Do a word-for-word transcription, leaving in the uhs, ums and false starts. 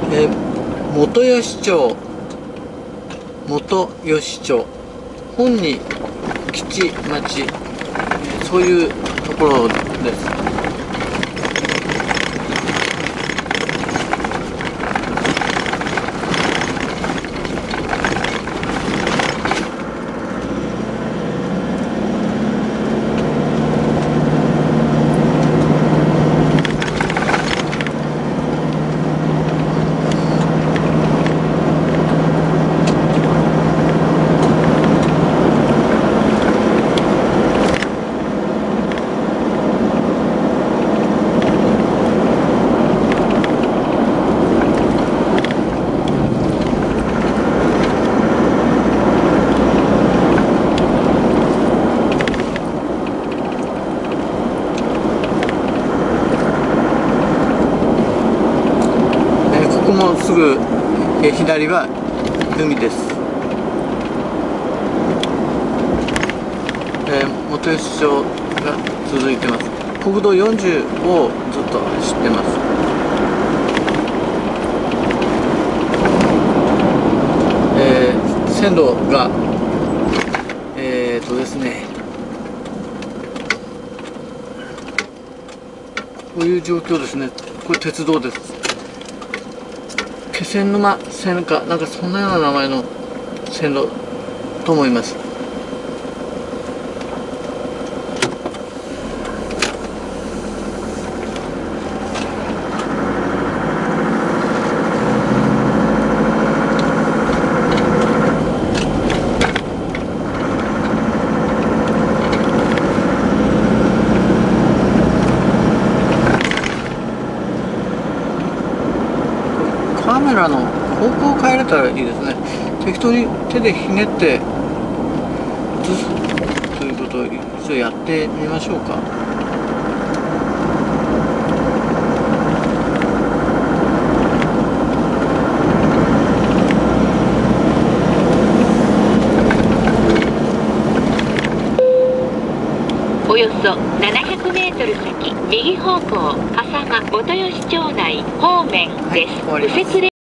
えー、元吉町、元吉町、本に基地町、そういうところです。ここもすぐえ左は海です。えー、元吉町が続いてます。国道よんじゅうをずっと走ってます。えー、線路がえーとですねこういう状況ですね。これ鉄道です。気仙沼線かなんかそんなような名前の線路と思います。カメラの方向を変えれたらいいですね。適当に手でひねって映すということを一度やってみましょうか。 およそななひゃくメートル先、右方向、笠間元吉町内方面です。 はい、終わります。 右折